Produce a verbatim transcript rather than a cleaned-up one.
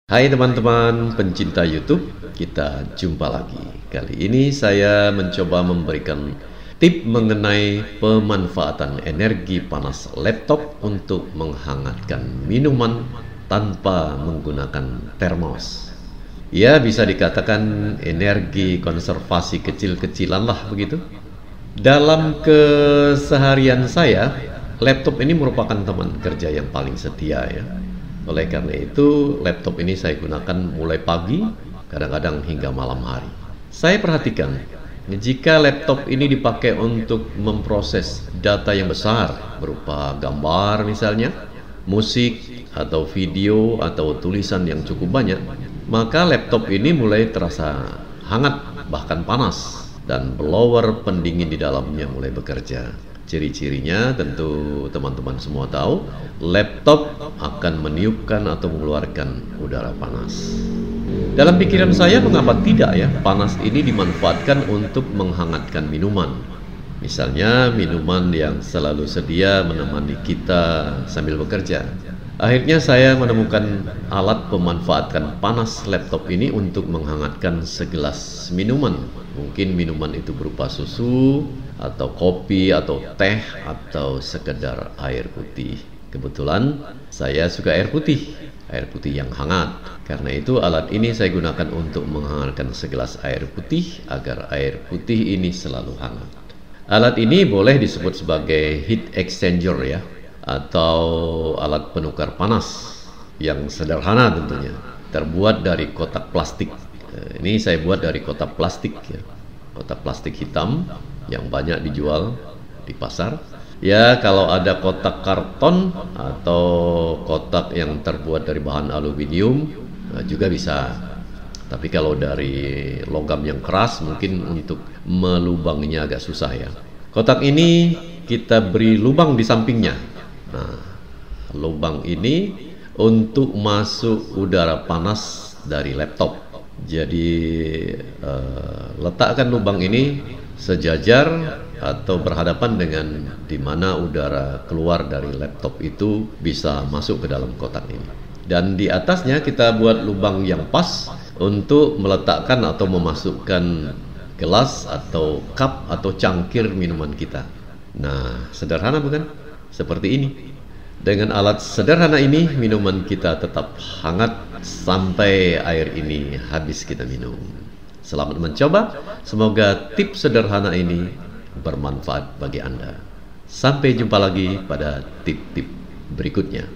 Hai teman-teman pencinta YouTube, kita jumpa lagi. Kali ini saya mencoba memberikan tip mengenai pemanfaatan energi panas laptop untuk menghangatkan minuman tanpa menggunakan termos. Ya, bisa dikatakan energi konservasi kecil-kecilan lah begitu. Dalam keseharian saya, laptop ini merupakan teman kerja yang paling setia ya. Oleh karena itu, laptop ini saya gunakan mulai pagi, kadang-kadang hingga malam hari. Saya perhatikan, jika laptop ini dipakai untuk memproses data yang besar, berupa gambar misalnya, musik, atau video, atau tulisan yang cukup banyak, maka laptop ini mulai terasa hangat, bahkan panas, dan blower pendingin di dalamnya mulai bekerja. Ciri-cirinya tentu teman-teman semua tahu, laptop akan meniupkan atau mengeluarkan udara panas. Dalam pikiran saya, mengapa tidak ya panas ini dimanfaatkan untuk menghangatkan minuman. Misalnya minuman yang selalu sedia menemani kita sambil bekerja. Akhirnya saya menemukan alat pemanfaatkan panas laptop ini untuk menghangatkan segelas minuman. Mungkin minuman itu berupa susu, atau kopi, atau teh, atau sekedar air putih. Kebetulan saya suka air putih, air putih yang hangat. Karena itu alat ini saya gunakan untuk menghangatkan segelas air putih agar air putih ini selalu hangat. Alat ini boleh disebut sebagai heat exchanger ya, atau alat penukar panas yang sederhana tentunya, terbuat dari kotak plastik. Ini saya buat dari kotak plastik ya, kotak plastik hitam yang banyak dijual di pasar. Ya, kalau ada kotak karton atau kotak yang terbuat dari bahan aluminium juga bisa. Tapi kalau dari logam yang keras mungkin untuk melubanginya agak susah ya. Kotak ini kita beri lubang di sampingnya. Nah, lubang ini untuk masuk udara panas dari laptop. Jadi uh, letakkan lubang ini sejajar atau berhadapan dengan di mana udara keluar dari laptop itu bisa masuk ke dalam kotak ini. Dan di atasnya kita buat lubang yang pas untuk meletakkan atau memasukkan gelas atau cup atau cangkir minuman kita. Nah, sederhana bukan? Seperti ini. Dengan alat sederhana ini, minuman kita tetap hangat sampai air ini habis kita minum. Selamat mencoba, semoga tips sederhana ini bermanfaat bagi Anda. Sampai jumpa lagi pada tip-tip berikutnya.